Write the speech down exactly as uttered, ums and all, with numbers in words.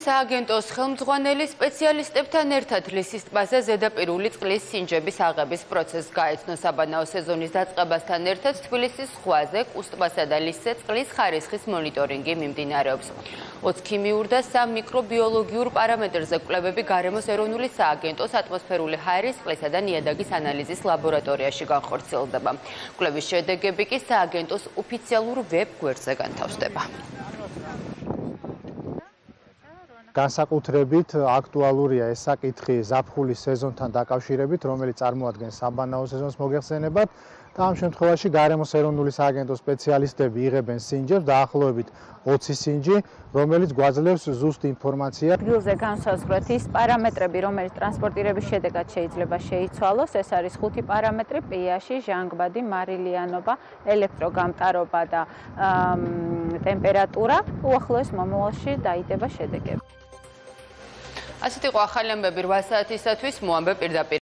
სააგენტოს ხელმძღვანელი სპეციალისტებთან ერთად ლისის ტბაზე ზედაპირული წყლის სინჯების აღების პროცესს გაეცნო. საბანაო სეზონის დაწყებასთან ერთად თბილისის ზღვაზე, კუსტბასა და ლისზე წყლის ხარისხის მონიტორინგი მიმდინარეობს. ოც ქიმიურ და სამ მიკრობიოლოგიურ პარამეტრზე კვლევები გარემოს ეროვნული სააგენტოს ატმოსფერული ჰაერის, წყლისა და ნიადაგის ანალიზის ლაბორატორიაში განხორციელდება. კვლევის შედეგები კი სააგენტოს ოფიციალურ ვებ გვერდზე განთავსდება. განსაკუთრებით აქტუალურია ეს საკითხი ზაფხულის სეზონთან დაკავშირებით, რომელიც წარმოადგენს საბანაო სეზონს მოგეხსენებათ და ამ შემთხვევაში გარემოს ეროვნული სააგენტოს სპეციალისტები იღებენ სინჯებს დაახლოებით ოცი სინჯი, რომელიც გვაძლევს ზუსტ ინფორმაციას. ადგილზე განსაზღვრეთ ის პარამეტრები, რომელიც ტრანსპორტირების შედეგად შეიძლება შეიცვალოს. ეს არის ხუთი პარამეტრი: პH, ჟანგბადი, მარილიანობა, ელექტროგამტარობა და ტემპერატურა. უახლოეს მომავალში დაიდება შედეგები. ასეთ იყო ახალი ამბები რვა საათისათვის, მოამბე პირდაპირ